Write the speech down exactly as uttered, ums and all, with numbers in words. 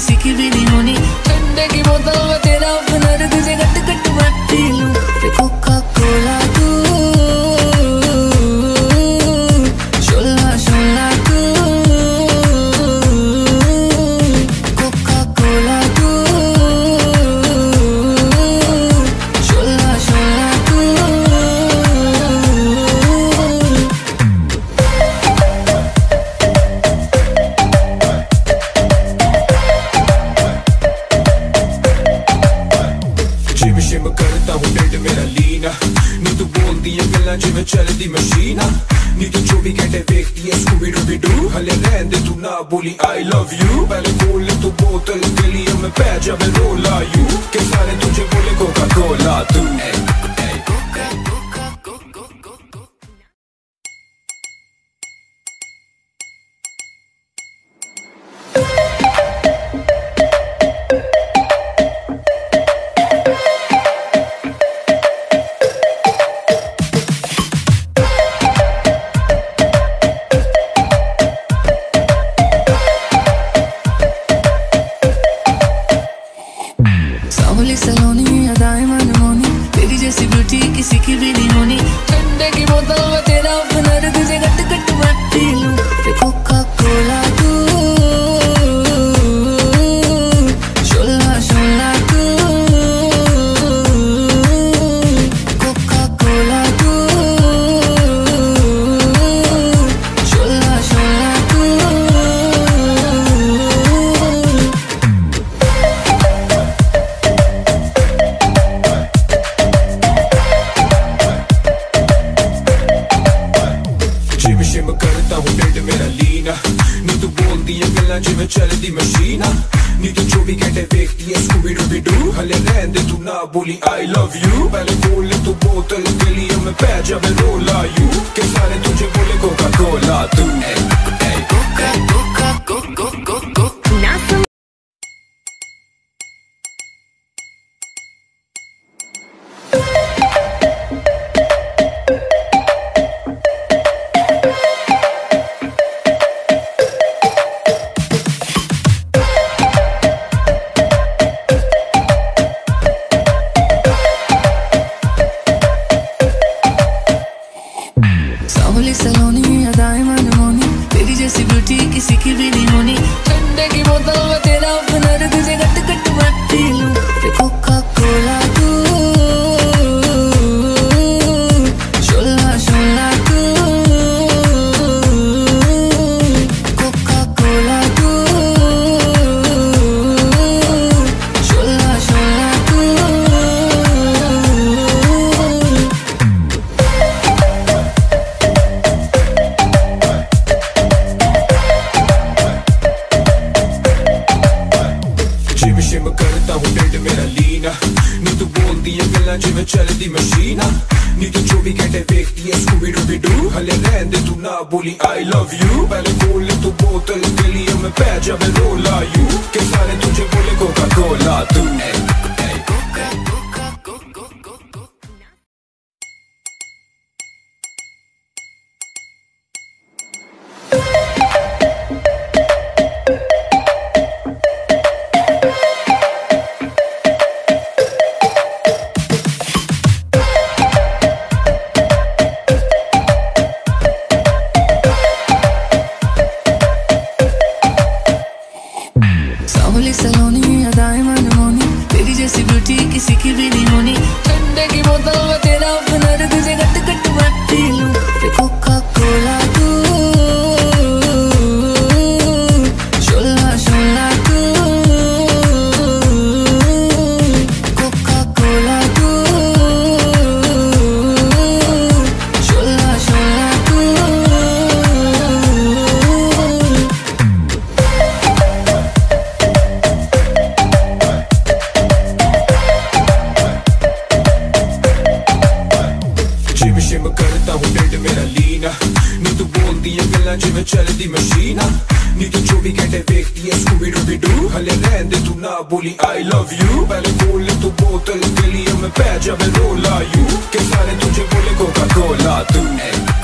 किसी की भी नहीं होनी। ठंडे की बोतल में तेरा हुनर, तुझे गट गट मैं पी लूं। कोका कोला तू, शोला शोला तू, कोका कोला तू, शोला शोला तू। जिम शिम करता हूँ ढिड मेरा लीना, नी तू बोलदी है गल्लां जिवें चलदी मशीन। नी तू चौबी घंटे देखती है स्कूबी डूबी डू, हले रहन दे तू ना बोली आई लव यू। पहले खोल ले तू बोतल गली में पै जावे रोला यू, के सारे तुझे बोले कोका कोला तू। सावली सलोनी अदाएं मनमोनी, तेरी जैसी ब्यूटी किसी की भी नहीं होनी। ठंडे की बोतल में तेरा हुनर, तुझे गट गट मैं पी लूं। कोका कोला तू, शोला शोला तू, कोका कोला तू, शोला शोला तू। जिम शिम करता हूँ ढिड मेरा लीना, नी तू बोलदी है गल्लां जिवें चलदी मशीन। नी तू चौबी घंटे देखती है स्कूबी डूबी डू, हले रहन दे तू ना बोली आई लव यू। पहले खोल ले तू बोतल गली में पै जावे रोला यू, के सारे तुझे बोले कोका कोला तू। कोका कोका कोका कोका सावली सलोनी अदाएं मनमोनी, तेरी जैसी ब्यूटी किसी की भी नहीं होनी। ठंडे की बोतल में तेरा हुनर, तुझे गट गट मैं पी लूं। कोका कोला तू, शोला शोला तू, कोका कोला तू, शोला शोला तू। जिम शिम करता हूँ ढिड मेरा लीना, नी तू बोलदी है गल्लां जिवें चलदी मशीन। नी तू चौबी घंटे देखती है स्कूबी डूबी डू, हले रहन दे तू ना बोली आई लव यू। पहले खोल ले तू बोतल गली में पै जावे रोला यू, के सारे तुझे बोले कोका कोला तू। सावली सलोनी अदाएं मनमोनी, तेरी जैसी ब्यूटी किसी की भी नहीं होनी। ठंडे की बोतल में तेरा हुनर, तुझे गट गट मैं पी लूं। कोका कोला तू, शोला शोला तू, कोका कोला तू, शोला शोला तू। जिम शिम करता हूँ ढिड मेरा लीना, नी तू बोलदी है गल्लां जिवें चलदी मशीन। नी तू चौबी घंटे देखती है स्कूबी डूबी डू, हले रहन दे तू ना बोली आई लव यू। पहले खोल ले तू बोतल गली में पै जावे रोला यू, के सारे तुझे बोले कोका कोला तू।